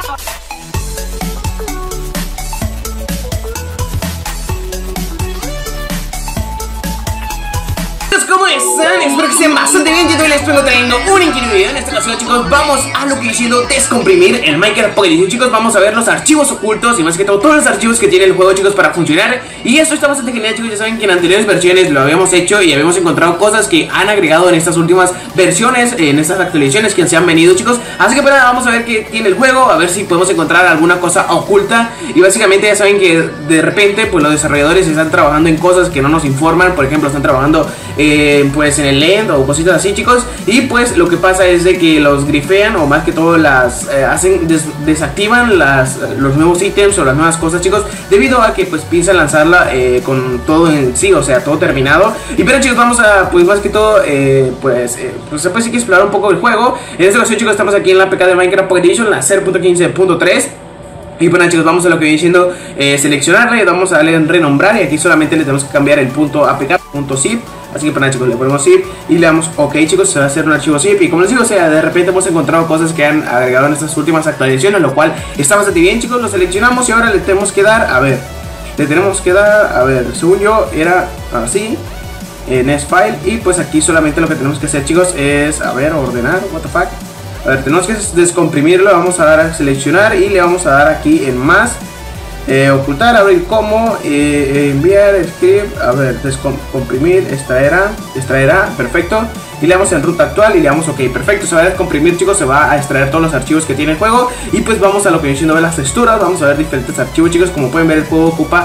¿Cómo están? Espero que estén bastante bien. Yo les vengo trayendo un increíble video. En esta ocasión, chicos, vamos a lo que viene siendo descomprimir el Minecraft Pocket Edition. Chicos, vamos a ver los archivos ocultos y más que todo todos los archivos que tiene el juego, chicos, para funcionar. Y esto está bastante genial, chicos. Ya saben que en anteriores versiones lo habíamos hecho y habíamos encontrado cosas que han agregado en estas últimas versiones, en estas actualizaciones que se han venido, chicos. Así que para vamos a ver qué tiene el juego, a ver si podemos encontrar alguna cosa oculta. Y básicamente ya saben que de repente pues los desarrolladores están trabajando en cosas que no nos informan. Por ejemplo, están trabajando pues en el end o cositas así, chicos. Y pues lo que pasa es de que los grifean, o más que todo las desactivan los nuevos ítems o las nuevas cosas, chicos, debido a que pues piensan lanzarla con todo en sí, o sea, todo terminado. Y pero, chicos, vamos a pues más que todo pues se puede explorar un poco el juego. En esta ocasión, chicos, estamos aquí en la APK de Minecraft Pocket Edition, la 0.15.3. Y bueno, chicos, vamos a lo que viene siendo seleccionarle, vamos a darle en renombrar y aquí solamente le tenemos que cambiar el punto APK, punto zip. Así que para, chicos, le ponemos zip y le damos ok, chicos, se va a hacer un archivo zip. Y como les digo, o sea, de repente hemos encontrado cosas que han agregado en estas últimas actualizaciones, lo cual está bastante bien, chicos. Lo seleccionamos y ahora le tenemos que dar, a ver, según yo era así, en Next File. Y pues aquí solamente lo que tenemos que hacer, chicos, es, a ver, ordenar, what the fuck. A ver, tenemos que descomprimirlo, vamos a dar a seleccionar y le vamos a dar aquí en más, ocultar, abrir como, enviar, script, a ver, descomprimir, extraerá, perfecto. Y le damos en ruta actual y le damos ok, perfecto, se va a descomprimir, chicos, se va a extraer todos los archivos que tiene el juego. Y pues vamos a lo que viene siendo ver las texturas, vamos a ver diferentes archivos, chicos. Como pueden ver, el juego ocupa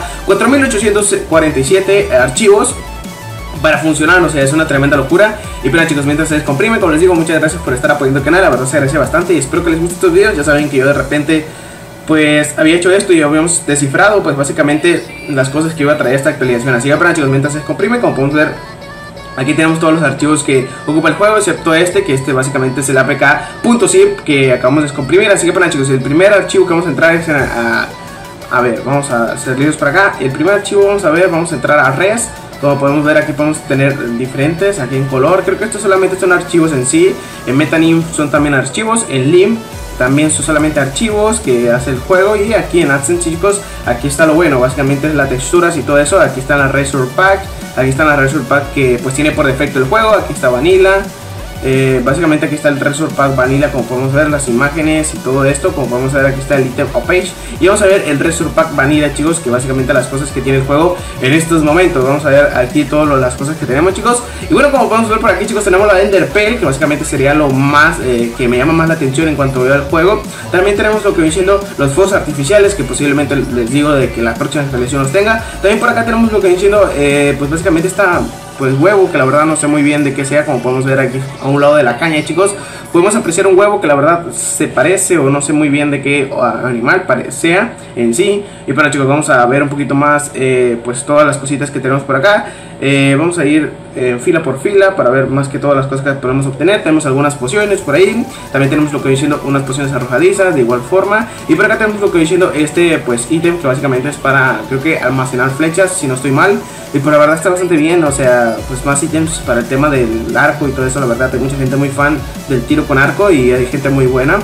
4847 archivos para funcionar, o sea, es una tremenda locura. Y bueno, chicos, mientras se descomprime, como les digo, muchas gracias por estar apoyando el canal, la verdad se agradece bastante y espero que les guste estos videos. Ya saben que yo de repente pues había hecho esto y habíamos descifrado pues básicamente las cosas que iba a traer esta actualización. Así que bueno, chicos, mientras se descomprime, como podemos ver, aquí tenemos todos los archivos que ocupa el juego, excepto este, que este básicamente es el apk.zip que acabamos de descomprimir. Así que bueno, chicos, el primer archivo que vamos a entrar es a ver, vamos a salirnos para acá. El primer archivo vamos a entrar a res. Como podemos ver, aquí podemos tener diferentes, aquí en color, creo que estos solamente son archivos en sí. En Metanim son también archivos, en Lim también son solamente archivos que hace el juego. Y aquí en AdSense, chicos, aquí está lo bueno, básicamente es las texturas y todo eso. Aquí están las Resource Pack, aquí están las Resource Pack que pues tiene por defecto el juego. Aquí está Vanilla, básicamente aquí está el Resource Pack Vanilla, como podemos ver las imágenes y todo esto. Como podemos ver, aquí está el item o page. Y vamos a ver el Resource Pack Vanilla, chicos, que básicamente las cosas que tiene el juego en estos momentos. Vamos a ver aquí todas las cosas que tenemos, chicos. Y bueno, como podemos ver por aquí, chicos, tenemos la Ender Pearl, que básicamente sería lo más que me llama más la atención en cuanto veo el juego. También tenemos lo que viene siendo los fuegos artificiales, que posiblemente les digo de que la próxima actualización los tenga. También por acá tenemos lo que viene siendo pues básicamente esta pues huevo, que la verdad no sé muy bien de qué sea. Como podemos ver aquí a un lado de la caña, chicos, podemos apreciar un huevo que la verdad se parece, o no sé muy bien de qué animal sea en sí. Y bueno, chicos, vamos a ver un poquito más pues todas las cositas que tenemos por acá. Vamos a ir fila por fila para ver más que todas las cosas que podemos obtener. Tenemos algunas pociones por ahí, también tenemos lo que viene siendo unas pociones arrojadizas de igual forma. Y por acá tenemos lo que viene siendo este pues ítem, que básicamente es para, creo que almacenar flechas, si no estoy mal. Y por la verdad está bastante bien, o sea, pues más ítems para el tema del arco y todo eso. La verdad hay mucha gente muy fan del tiro con arco y hay gente muy buena.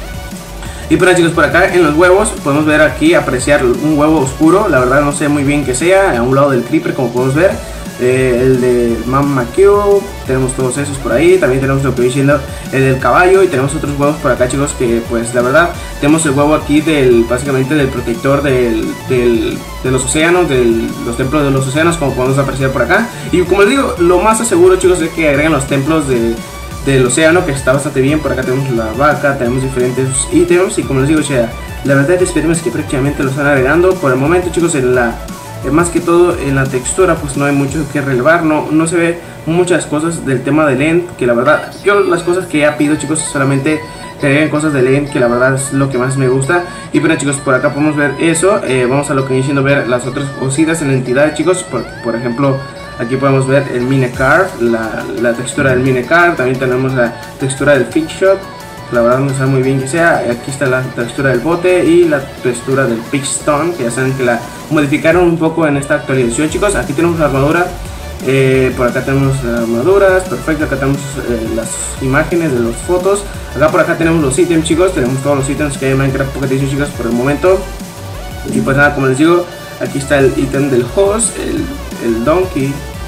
Y bueno, chicos, por acá en los huevos podemos ver aquí, apreciar un huevo oscuro. La verdad no sé muy bien qué sea, a un lado del creeper, como podemos ver. El de Mamma Q, tenemos todos esos por ahí. También tenemos lo que viene siendo el del caballo. Y tenemos otros huevos por acá, chicos, que pues la verdad tenemos el huevo aquí básicamente del protector de los océanos, de los templos de los océanos, como podemos apreciar por acá. Y como les digo, lo más aseguro, chicos, es que agreguen los templos del océano, que está bastante bien. Por acá tenemos la vaca, tenemos diferentes ítems. Y como les digo, o sea, la verdad esperemos que prácticamente lo están agregando. Por el momento, chicos, más que todo en la textura pues no hay mucho que relevar, no se ve muchas cosas del tema del end, que la verdad yo las cosas que he pedido, chicos, solamente que agreguen cosas del end, que la verdad es lo que más me gusta. Y bueno, chicos, por acá podemos ver eso. Vamos a lo que viene siendo ver las otras cositas en la entidad, chicos. Por ejemplo, aquí podemos ver el minecart, la textura del minecart. También tenemos la textura del fish shop, la verdad no sé muy bien que sea. Aquí está la textura del bote y la textura del Pitchstone, que ya saben que la modificaron un poco en esta actualización, chicos. Aquí tenemos la armadura, por acá tenemos las armaduras, perfecto. Acá tenemos las imágenes de las fotos. Acá por acá tenemos los ítems, chicos, tenemos todos los ítems que hay en Minecraft Pocket Edition, chicos, por el momento. Y pues nada, como les digo, aquí está el ítem del host, el donkey,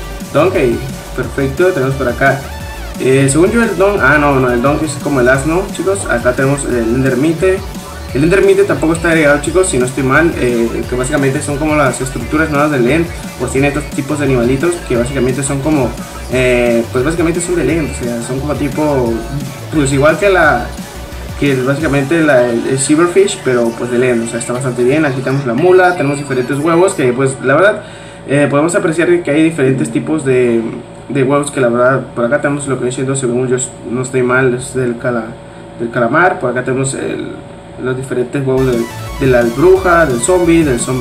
perfecto. Tenemos por acá, según yo el donkey es como el asno, chicos. Acá tenemos el endermite. El endermite tampoco está agregado, chicos, si no estoy mal, que básicamente son como las estructuras nuevas del End. Pues tiene estos tipos de animalitos que básicamente son como, pues básicamente son del End, o sea, son como tipo, pues igual que básicamente el Silverfish, pero pues del End, o sea, está bastante bien. Aquí tenemos la mula, tenemos diferentes huevos que pues la verdad podemos apreciar que hay diferentes tipos de huevos que la verdad, por acá tenemos lo que viene siendo, según yo no estoy mal, es del calamar. Por acá tenemos los diferentes huevos de la bruja, del zombie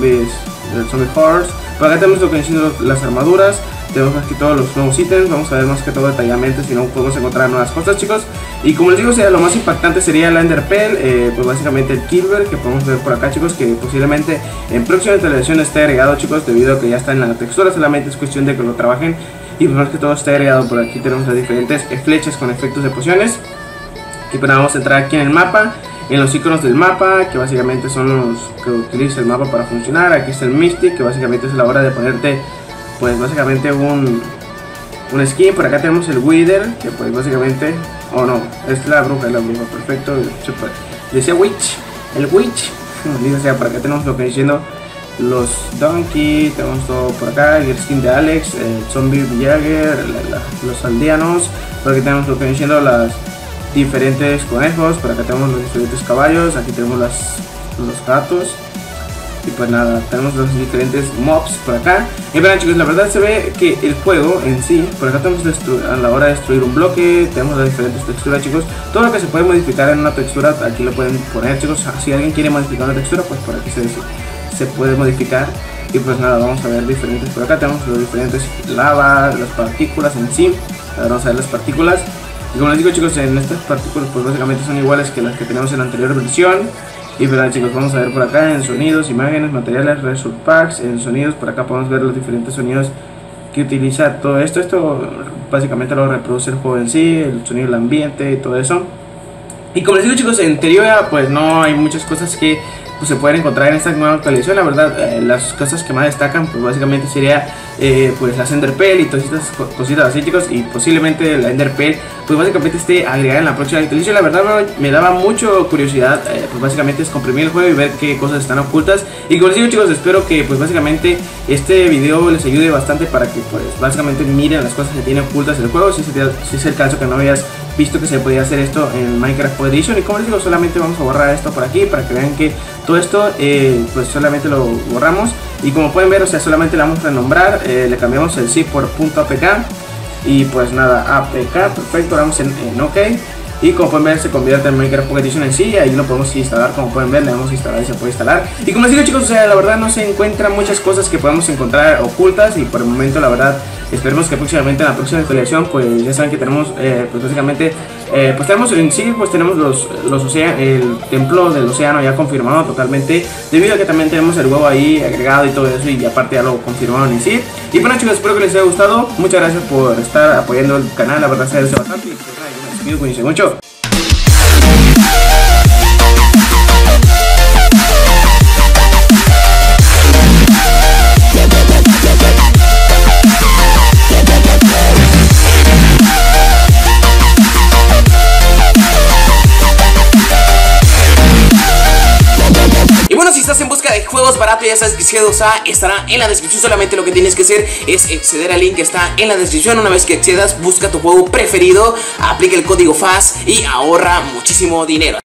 horse. Por acá tenemos lo que viene siendo las armaduras. Tenemos aquí todos los nuevos ítems, vamos a ver más que todo detalladamente si no podemos encontrar nuevas cosas, chicos. Y como les digo, lo más impactante sería la Ender Pearl, pues básicamente el Killber que podemos ver por acá, chicos, que posiblemente en próxima televisión esté agregado, chicos, debido a que ya está en la textura, solamente es cuestión de que lo trabajen. Y pues más que todo está agregado. Por aquí tenemos las diferentes flechas con efectos de pociones. Y pues vamos a entrar aquí en el mapa, en los iconos del mapa, que básicamente son los que utiliza el mapa para funcionar. Aquí está el Mystic, que básicamente es la hora de ponerte pues básicamente un skin. Por acá tenemos el Wither, que pues básicamente, no, es la bruja, perfecto. Decía Witch, el Witch. O sea, por acá tenemos lo que diciendo los Donkey, tenemos todo por acá, el skin de Alex, el Zombie Villager, los aldeanos. Por aquí tenemos lo que diciendo las diferentes conejos, por acá tenemos los diferentes caballos, aquí tenemos los gatos. Y pues nada, tenemos los diferentes mobs por acá. Y bueno, chicos, la verdad se ve que el juego en sí, por acá tenemos a la hora de destruir un bloque, tenemos las diferentes texturas, chicos. Todo lo que se puede modificar en una textura, aquí lo pueden poner, chicos. Si alguien quiere modificar una textura, pues por aquí se puede modificar. Y pues nada, vamos a ver diferentes. Por acá tenemos los diferentes lava, las partículas en sí. Ahora vamos a ver las partículas. Y como les digo, chicos, en estas partículas pues básicamente son iguales que las que tenemos en la anterior versión. Y verdad, chicos, vamos a ver por acá en sonidos, imágenes, materiales, resource packs. En sonidos, por acá podemos ver los diferentes sonidos que utiliza todo esto. Esto básicamente lo reproduce el juego en sí, el sonido del ambiente y todo eso. Y como les digo, chicos, en Terraria pues no hay muchas cosas que pues se pueden encontrar en esta nueva actualización. La verdad, las cosas que más destacan pues básicamente sería pues las Ender Pearl y todas estas cositas así, chicos. Y posiblemente la Ender Pearl pues básicamente esté agregada en la próxima actualización. La verdad me daba mucho curiosidad pues básicamente es comprimir el juego y ver qué cosas están ocultas. Y como les digo, chicos, espero que pues básicamente este video les ayude bastante para que pues básicamente miren las cosas que tiene ocultas el juego, si es el caso que no habías visto que se podía hacer esto en Minecraft Pocket Edition. Y como les digo, solamente vamos a borrar esto por aquí para que vean que todo esto pues solamente lo borramos. Y como pueden ver, o sea, solamente le vamos a renombrar, le cambiamos el zip por .apk. Y pues nada, apk, perfecto, le damos en OK. Y como pueden ver, se convierte en Minecraft Pocket Edition en sí. Y ahí lo podemos instalar, como pueden ver, le damos a instalar y se puede instalar. Y como les digo, chicos, o sea, la verdad no se encuentran muchas cosas que podemos encontrar ocultas. Y por el momento, la verdad, esperemos que próximamente en la próxima actualización, pues ya saben que tenemos, pues básicamente, pues tenemos en sí, pues tenemos el templo del océano ya confirmado totalmente, debido a que también tenemos el huevo ahí agregado y todo eso, y aparte ya lo confirmaron en sí. Y bueno, chicos, espero que les haya gustado. Muchas gracias por estar apoyando el canal, la verdad se agradece bastante. Y pues nada, yo me despido, cuídense mucho. Si estás en busca de juegos baratos, ya sabes que G2A estará en la descripción. Solamente lo que tienes que hacer es acceder al link que está en la descripción. Una vez que accedas, busca tu juego preferido, aplica el código FAS y ahorra muchísimo dinero.